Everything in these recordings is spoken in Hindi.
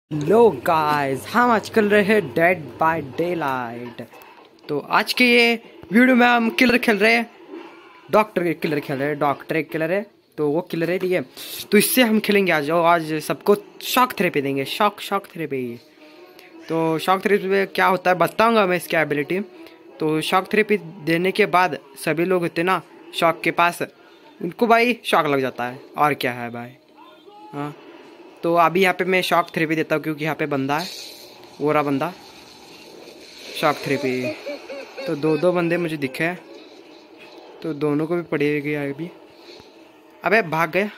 लो गाइस, हम आज खेल रहे हैं डेड बाय डे लाइट। तो आज के ये वीडियो में हम किलर खेल रहे हैं, डॉक्टर के किलर खेल रहे हैं। डॉक्टर एक किलर है तो वो किलर है, ठीक है। तो इससे हम खेलेंगे आज, और आज सबको शॉक थेरेपी देंगे। Shock therapy. तो शॉक थेरेपी में क्या होता है बताऊंगा मैं इसकी एबिलिटी। तो शॉक थेरेपी देने के बाद सभी लोग होते ना शॉक के पास, उनको भाई शॉक लग जाता है। और क्या है भाई। हाँ, तो अभी यहाँ पे मैं शॉक थेरेपी देता हूँ क्योंकि यहाँ पे बंदा है, वो रहा बंदा। शॉक थेरेपी तो दो बंदे मुझे दिखे हैं, तो दोनों को भी पड़ेगी अभी। अबे भाग गया।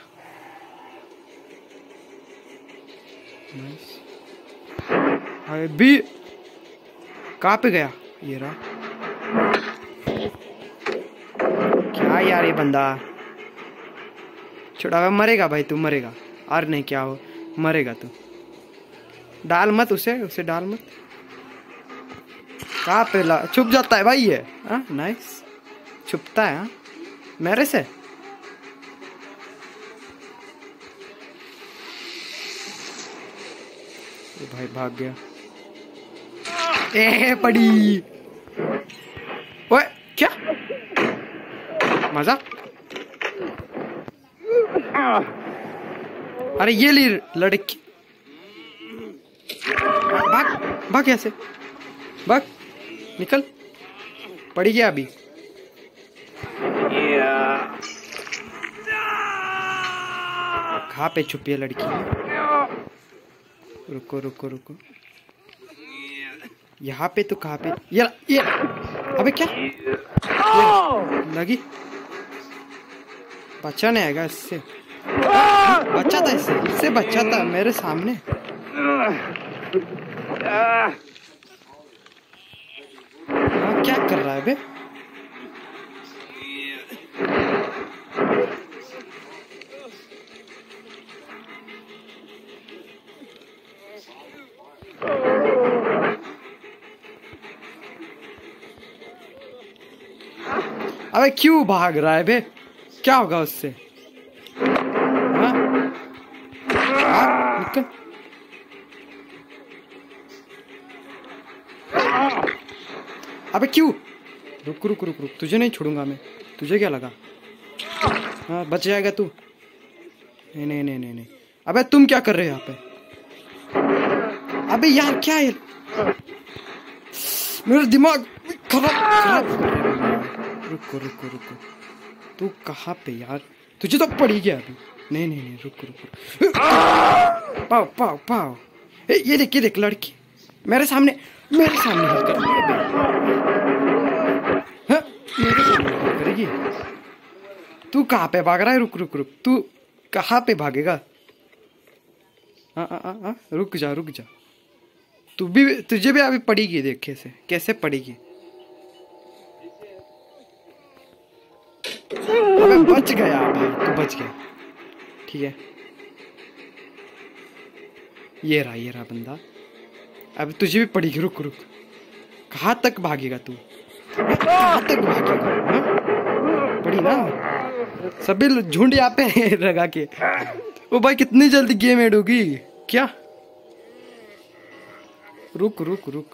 अभी कहाँ पे गया ये रहा। क्या यार ये बंदा छोड़ा। मरेगा भाई, तू मरेगा। और नहीं क्या हो, मरेगा तू। डाल मत उसे डाल मत। कहाँ पे छुप जाता है भाई ये। हाँ नाइस, छुपता है। हाँ मेरे से। ओ भाई भाग गया। ए पड़ी। ओए क्या मजा। अरे ये ली लड़की। भाग भाग यहाँ से, भाग निकल। पड़ी गया अभी। कहाँ पे छुपी है लड़की। रुको रुको रुको, यहाँ पे तो कहाँ पे ये अबे क्या ये लगी। बच्चा नहीं आएगा इससे। बच्चा था इससे बच्चा था मेरे सामने। हाँ, क्या कर रहा है बे। अबे क्यों भाग रहा है बे, क्या होगा उससे। हाँ? निकल। अबे क्यों। रुक रुक रुक रुक, तुझे नहीं छोड़ूंगा मैं। तुझे क्या लगा। हाँ बच जाएगा तू। नहीं नहीं नहीं नहीं नहीं। अबे तुम क्या कर रहे हो यहाँ पे। अबे यार क्या है, मेरा दिमाग खराब। रुको रुको रुको, तू कहाँ पे यार। तुझे तो पड़ी गया अभी। नहीं नहीं नहीं रुको रुको। पाओ पाओ पाओ। ये देख लड़की मेरे सामने हल कर। हाँ, मेरे सामने हल करेगी। तू कहाँ पे भाग रहा है। रुक रुक रुक, तू कहाँ पे भागेगा। हाँ रुक जा। तुझे भी अभी पड़ेगी। देख कैसे पड़ेगी। अबे बच गया भाई, तू बच गया। ठीक है, ये रहा बंदा। अब तुझे भी पड़ेगी। रुक रुक, कहाँ तक भागेगा तू। कहाँ तक भागेगा। हाँ? पड़ी ना। सभी झुंड यहाँ पे लगा के। ओ भाई कितनी जल्दी गेम एड होगी क्या। रुक रुक रुक,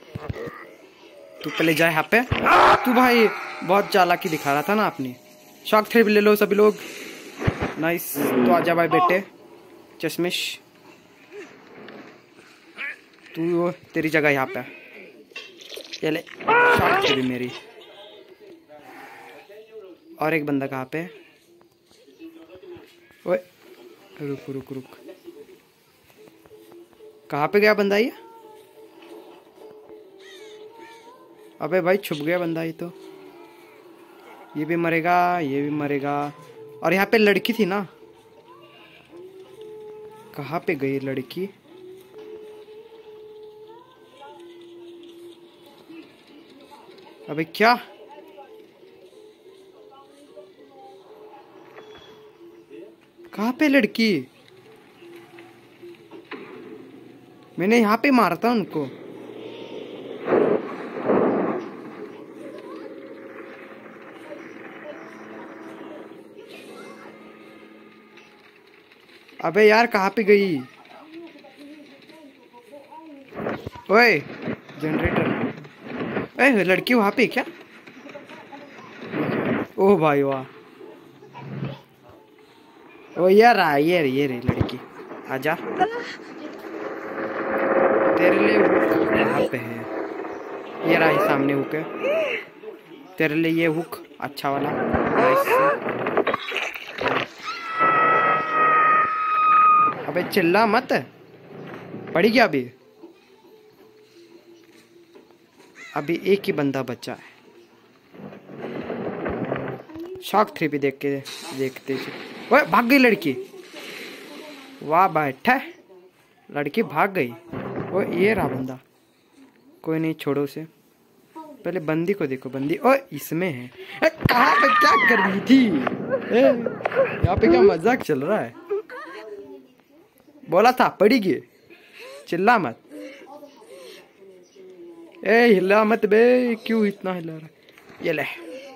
तू पहले जा यहाँ पे। तू भाई बहुत चालाकी दिखा रहा था ना अपनी। शॉक थेरेपी ले लो सभी लोग। नाइस, तो आजा भाई बेटे चश्मिश। तू तेरी जगह यहाँ पे। ये ले शॉक थेरेपी मेरी। और एक बंदा कहाँ पे। ओए रुक रुक रुक, कहाँ पे गया बंदा ये। अबे भाई छुप गया बंदा ये तो। ये भी मरेगा, ये भी मरेगा। और यहाँ पे लड़की थी ना, कहाँ पे गई लड़की। अबे क्या। कहाँ पे लड़की। मैंने यहाँ पे मारा था उनको। अबे यार कहाँ पे गई। ओए जनरेटर, ए लड़की वहां पे क्या? ओह भाई वाह, ओ यार ये रे लड़की, आजा। तेरे लिए हुक यहाँ पे है, ये रहा सामने हुक है तेरे लिए, ये हुक अच्छा वाला। अबे चिल्ला मत, पड़ी क्या? अभी एक ही बंदा बचा है। शॉक 3 भी देखते ओए भाग गई लड़की, वाह बैठा, लड़की भाग गई। ओ ये रहा बंदा, कोई नहीं छोड़ो उसे, पहले बंदी को देखो। बंदी ओ इसमें है। कहाँ पे क्या कर रही थी? यहाँ पे क्या मजाक चल रहा है? बोला था पड़ेगी, चिल्ला मत। ए हिला मत बे, क्यों इतना हिला रहा? ये ले,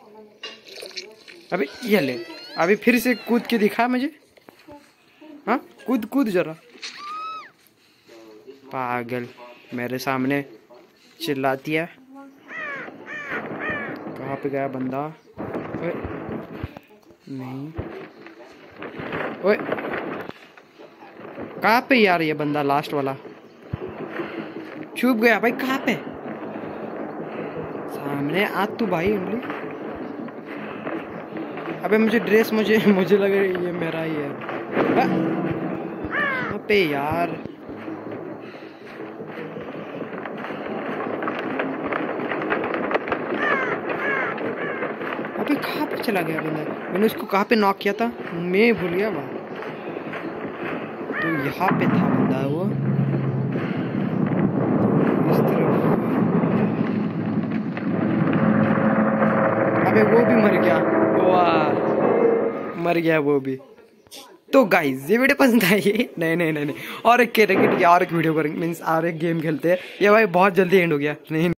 अबे ये ले, अभी फिर से कूद के दिखा मुझे। हाँ कूद जरा, पागल मेरे सामने चिल्लाती है। कहाँ पे गया बंदा? ओए नहीं, ओए कहाँ पे यार ये बंदा लास्ट वाला? छुप गया भाई, कहाँ पे? सामने आ तू भाई उंगली। अबे मुझे लग रहा है ये मेरा ही है। अबे यार अबे कहाँ पे चला गया बंदा? मैंने उसको कहाँ पे नॉक किया था, मैं भूल गया वहाँ। तो यहाँ पे था बंदा वो, इस तरफ। अबे वो भी मर गया, वाह मर गया वो भी। तो गाइस ये वीडियो पसंद आई? नहीं और एक वीडियो करेंगे, मीन्स और एक गेम खेलते हैं। ये भाई बहुत जल्दी एंड हो गया। नहीं